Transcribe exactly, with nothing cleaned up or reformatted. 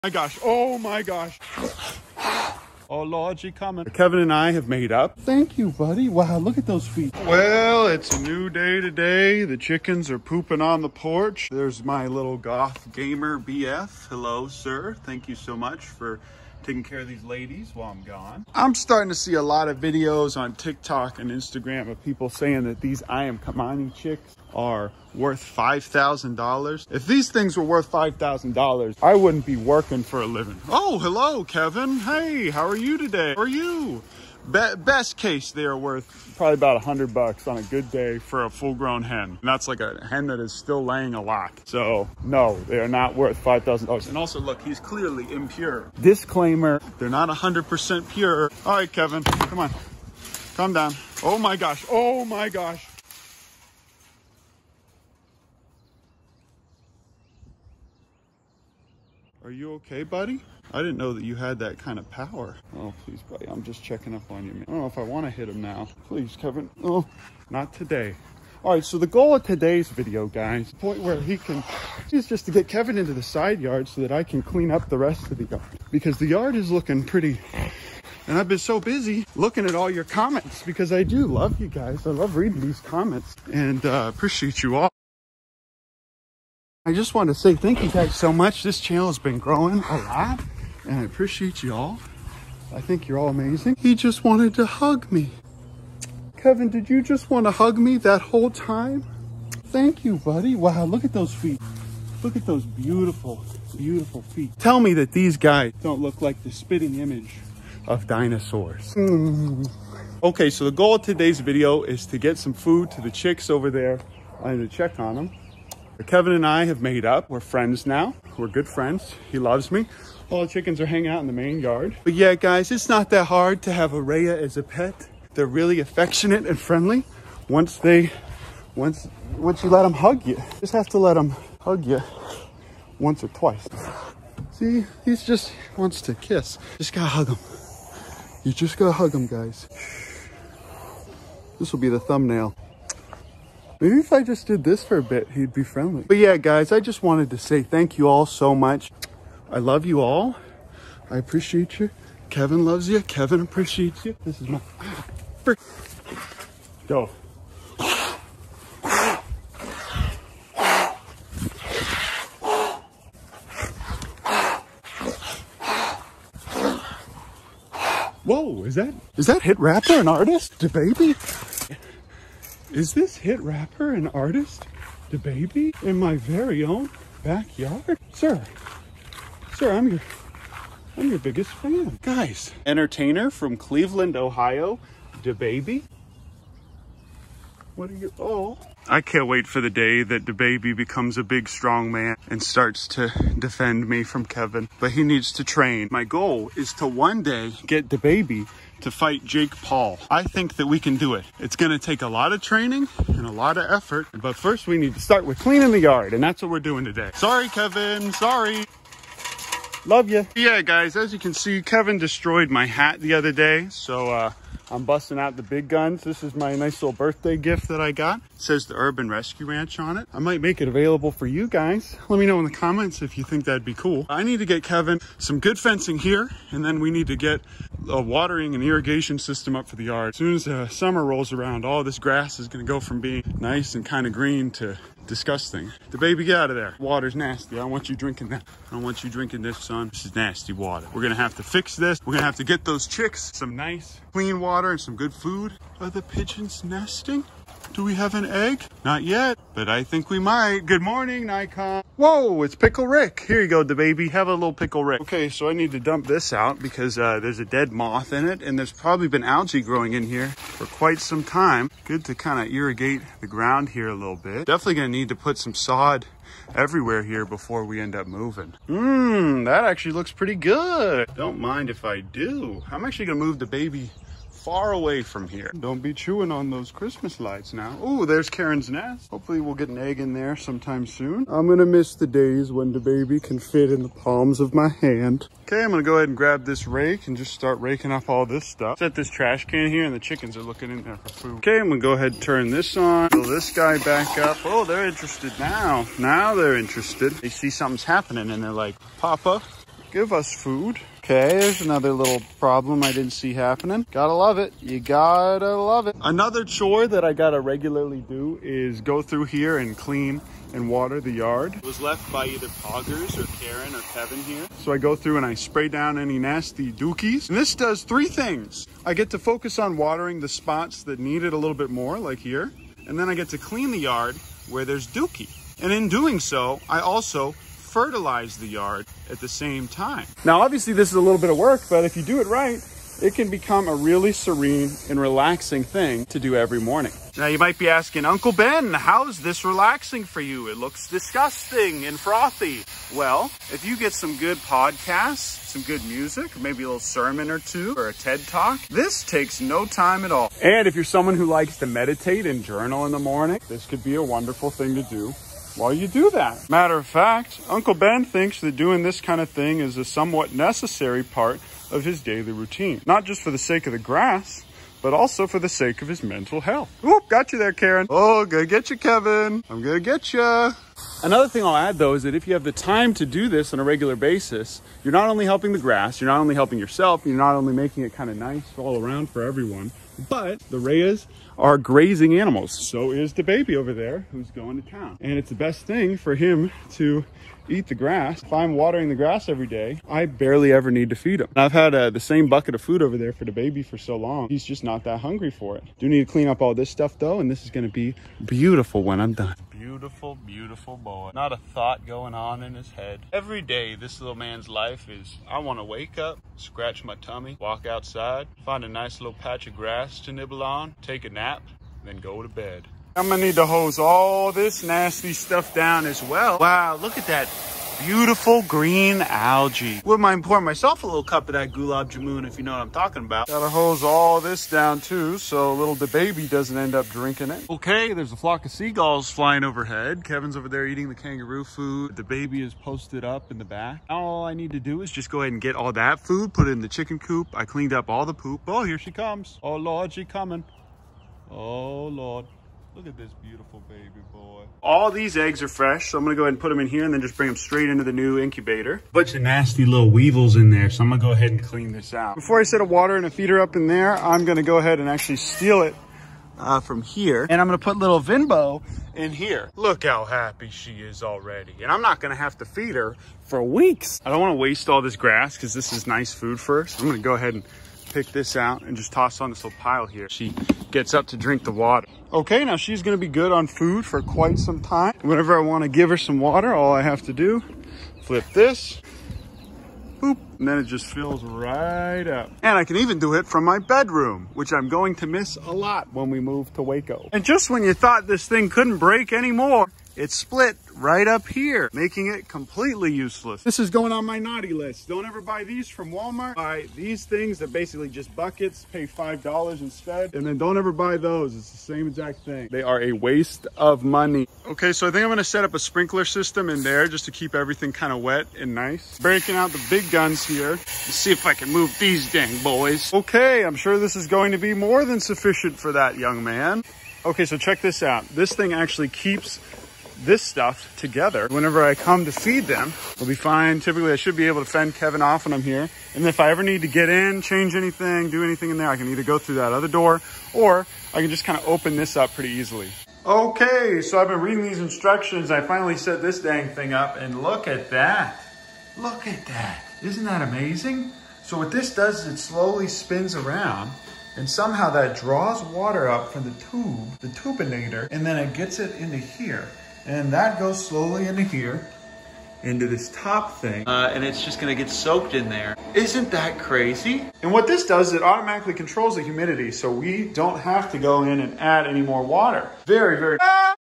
My gosh, oh my gosh. Oh Lord, she coming. Kevin and I have made up. Thank you, buddy. Wow, look at those feet. Well, it's a new day today. The chickens are pooping on the porch. There's my little goth gamer B F. Hello, sir. Thank you so much for taking care of these ladies while I'm gone. I'm starting to see a lot of videos on TikTok and Instagram of people saying that these I Am Kamani chicks are worth five thousand dollars. If these things were worth five thousand dollars, I wouldn't be working for a living. Oh, hello, Kevin. Hey, how are you today? How are you? Be best case, they are worth probably about a hundred bucks on a good day for a full-grown hen. And that's like a hen that is still laying a lot. So no, they are not worth five thousand dollars. And also look, he's clearly impure. Disclaimer, they're not one hundred percent pure. All right, Kevin, come on, calm down. Oh my gosh, oh my gosh. Are you okay, buddy? I didn't know that you had that kind of power. Oh, please, buddy. I'm just checking up on you, man. I don't know if I want to hit him now. Please, Kevin. Oh, not today. All right, so the goal of today's video, guys, the point where he can, is just to get Kevin into the side yard so that I can clean up the rest of the yard. Because the yard is looking pretty, and I've been so busy looking at all your comments because I do love you guys. I love reading these comments and uh, appreciate you all. I just want to say thank you guys so much. This channel has been growing a lot and I appreciate you all. I think you're all amazing. He just wanted to hug me. Kevin, did you just want to hug me that whole time? Thank you, buddy. Wow, look at those feet. Look at those beautiful, beautiful feet. Tell me that these guys don't look like the spitting image of dinosaurs. Mm. Okay, so the goal of today's video is to get some food to the chicks over there and to check on them. Kevin and I have made up. We're friends now. We're good friends. He loves me. All the chickens are hanging out in the main yard. But yeah, guys, it's not that hard to have a Rhea as a pet. They're really affectionate and friendly. Once they, once, once you let them hug you, just have to let them hug you once or twice. See, he's just wants to kiss. Just gotta hug him. You just gotta hug him, guys. This will be the thumbnail. Maybe if I just did this for a bit, he'd be friendly. But yeah, guys, I just wanted to say thank you all so much. I love you all. I appreciate you. Kevin loves you. Kevin appreciates you. This is my... Frick. Go. Whoa, is that... Is that Hit Rapper an artist? DaBaby? Is this Hit Rapper an artist, DaBaby, in my very own backyard? Sir, sir, I'm your, I'm your biggest fan. Guys, entertainer from Cleveland, Ohio, DaBaby. What are you, oh. I can't wait for the day that DaBaby becomes a big, strong man and starts to defend me from Kevin. But he needs to train. My goal is to one day get DaBaby to fight Jake Paul. I think that we can do it. It's gonna take a lot of training and a lot of effort, but first we need to start with cleaning the yard, and that's what we're doing today. Sorry, Kevin, sorry. Love you. Yeah, guys, as you can see, Kevin destroyed my hat the other day, so uh, I'm busting out the big guns. This is my nice little birthday gift that I got. It says the Urban Rescue Ranch on it. I might make it available for you guys. Let me know in the comments if you think that'd be cool. I need to get Kevin some good fencing here, and then we need to get a watering and irrigation system up for the yard. As soon as uh, summer rolls around, all this grass is gonna go from being nice and kind of green to disgusting. DaBaby, get out of there. Water's nasty. I don't want you drinking that. I don't want you drinking this, son. This is nasty water. We're gonna have to fix this. We're gonna have to get those chicks some nice clean water and some good food. Are the pigeons nesting? Do we have an egg? Not yet, but I think we might. Good morning, Nikon. Whoa, it's Pickle Rick. Here you go, DaBaby. Have a little Pickle Rick. Okay, so I need to dump this out because uh, there's a dead moth in it, and there's probably been algae growing in here for quite some time. Good to kind of irrigate the ground here a little bit. Definitely gonna need to put some sod everywhere here before we end up moving. Mmm, that actually looks pretty good. Don't mind if I do. I'm actually gonna move DaBaby far away from here. Don't be chewing on those Christmas lights now. Oh, there's Karen's nest. Hopefully we'll get an egg in there sometime soon. I'm gonna miss the days when DaBaby can fit in the palms of my hand. Okay, I'm gonna go ahead and grab this rake and just start raking up all this stuff. Set this trash can here and the chickens are looking in there for food. Okay, I'm gonna go ahead and turn this on. Fill this guy back up. Oh, they're interested now. Now they're interested. They see something's happening and they're like, Papa, give us food. Okay, there's another little problem I didn't see happening. Gotta love it. You gotta love it. Another chore that I gotta regularly do is go through here and clean and water the yard. It was left by either Poggers or Karen or Kevin here. So I go through and I spray down any nasty dookies. And this does three things. I get to focus on watering the spots that need it a little bit more, like here. And then I get to clean the yard where there's dookie. And in doing so, I also fertilize the yard at the same time. Now, obviously this is a little bit of work, but if you do it right, it can become a really serene and relaxing thing to do every morning. Now you might be asking, Uncle Ben, how is this relaxing for you? It looks disgusting and frothy. Well, if you get some good podcasts, some good music, maybe a little sermon or two or a TED Talk, this takes no time at all. And if you're someone who likes to meditate and journal in the morning, this could be a wonderful thing to do while you do that. Matter of fact, Uncle Ben thinks that doing this kind of thing is a somewhat necessary part of his daily routine. Not just for the sake of the grass, but also for the sake of his mental health. Whoop, got you there, Karen. Oh, gonna get you, Kevin. I'm gonna get you. Another thing I'll add though is that if you have the time to do this on a regular basis, you're not only helping the grass, you're not only helping yourself, you're not only making it kind of nice all around for everyone, but the Reyes are grazing animals. So is the baby over there who's going to town. And it's the best thing for him to eat the grass. If I'm watering the grass every day, I barely ever need to feed him. I've had uh, the same bucket of food over there for the baby for so long. He's just not that hungry for it. Do need to clean up all this stuff though, and this is gonna be beautiful when I'm done. Beautiful, beautiful boy. Not a thought going on in his head. Every day, this little man's life is, I wanna wake up, scratch my tummy, walk outside, find a nice little patch of grass to nibble on, take a nap, then go to bed. I'm gonna need to hose all this nasty stuff down as well. Wow, look at that beautiful green algae. Wouldn't mind pouring myself a little cup of that gulab jamun if you know what I'm talking about. Gotta hose all this down too, so little the baby doesn't end up drinking it. Okay, there's a flock of seagulls flying overhead. Kevin's over there eating the kangaroo food. The baby is posted up in the back. All I need to do is just go ahead and get all that food, put it in the chicken coop. I cleaned up all the poop. Oh, here she comes. Oh Lord, she coming. Oh Lord. Look at this beautiful baby boy. All these eggs are fresh, so I'm gonna go ahead and put them in here and then just bring them straight into the new incubator. Bunch of nasty little weevils in there, so I'm gonna go ahead and clean this out. Before I set a water and a feeder up in there, I'm gonna go ahead and actually steal it uh, from here. And I'm gonna put little Vinbo in here. Look how happy she is already. And I'm not gonna have to feed her for weeks. I don't wanna waste all this grass because this is nice food for her. So I'm gonna go ahead and pick this out and just toss on this little pile here. She gets up to drink the water. Okay, now she's gonna be good on food for quite some time. Whenever I wanna give her some water, all I have to do, flip this, boop, and then it just fills right up. And I can even do it from my bedroom, which I'm going to miss a lot when we move to Waco. And just when you thought this thing couldn't break anymore, it's split right up here, making it completely useless. This is going on my naughty list. Don't ever buy these from Walmart. Buy these things. They're basically just buckets. Pay five dollars instead. And then don't ever buy those. It's the same exact thing. They are a waste of money. Okay, so I think I'm gonna set up a sprinkler system in there just to keep everything kind of wet and nice. Breaking out the big guns here. Let's see if I can move these dang boys. Okay, I'm sure this is going to be more than sufficient for that young man. Okay, so check this out. This thing actually keeps this stuff together. Whenever I come to feed them, we'll be fine. Typically, I should be able to fend Kevin off when I'm here. And if I ever need to get in, change anything, do anything in there, I can either go through that other door or I can just kind of open this up pretty easily. Okay, so I've been reading these instructions. I finally set this dang thing up and look at that. Look at that. Isn't that amazing? So what this does is it slowly spins around and somehow that draws water up from the tube, the tubinator, and then it gets it into here. And that goes slowly into here, into this top thing. Uh, and it's just gonna get soaked in there. Isn't that crazy? And what this does is it automatically controls the humidity, so we don't have to go in and add any more water. Very, very...